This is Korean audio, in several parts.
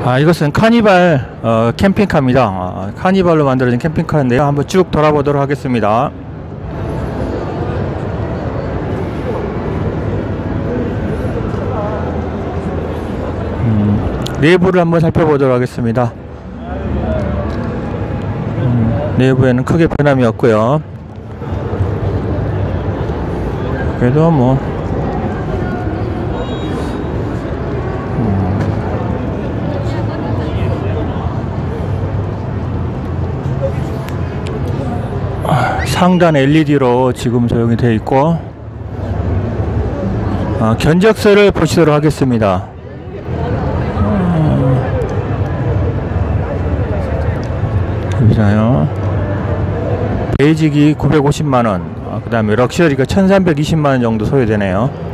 이것은 카니발 캠핑카입니다. 카니발로 만들어진 캠핑카인데요. 한번 쭉 돌아보도록 하겠습니다. 내부를 한번 살펴보도록 하겠습니다. 내부에는 크게 변함이 없고요. 그래도 뭐 상단 LED로 지금 조용히 되어 있고, 견적서를 보시도록 하겠습니다. 보시나요? 베이직이 950만원, 그 다음에 럭셔리가 1320만원 정도 소요되네요.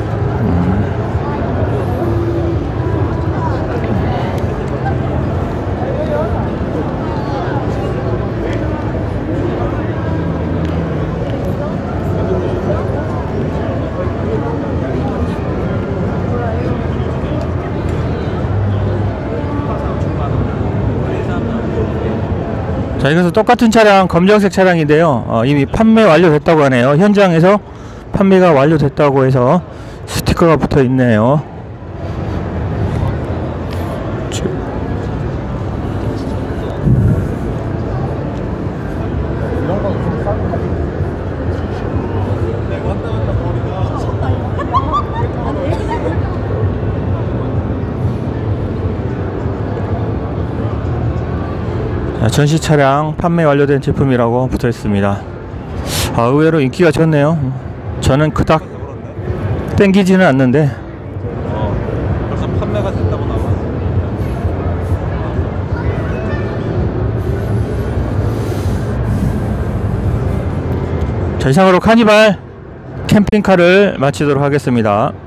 자, 이것은 똑같은 차량, 검정색 차량인데요. 이미 판매 완료됐다고 하네요. 현장에서 판매가 완료됐다고 해서 스티커가 붙어 있네요. 전시 차량 판매 완료된 제품이라고 붙어 있습니다. 의외로 인기가 좋네요. 저는 그닥 땡기지는 않는데 벌써 판매가 됐다고 나와. 자, 이상으로 카니발 캠핑카를 마치도록 하겠습니다.